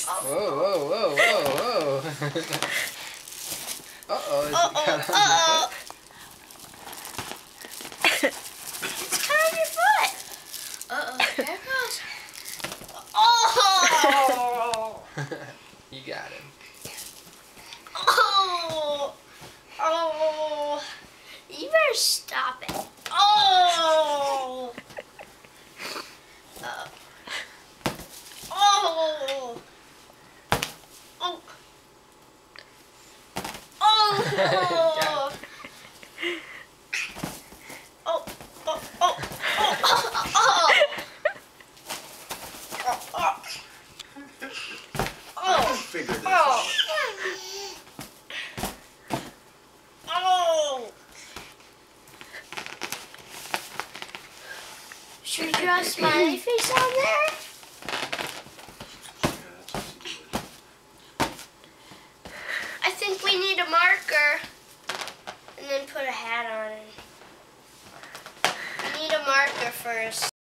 Whoa, whoa, whoa, whoa, whoa. Uh-oh, is it caught on your foot? It's caught on your foot. Uh-oh, there it goes. Oh! You got him. Oh! Oh! You better stop it. Oh! Oh! Oh! Oh! Oh! Oh! Oh! Oh! I'll figure this Oh! out. Oh! Should we draw a smiley face on there? Yeah, that's what you do. I think we need a marker and then put a hat on it. We need a marker first.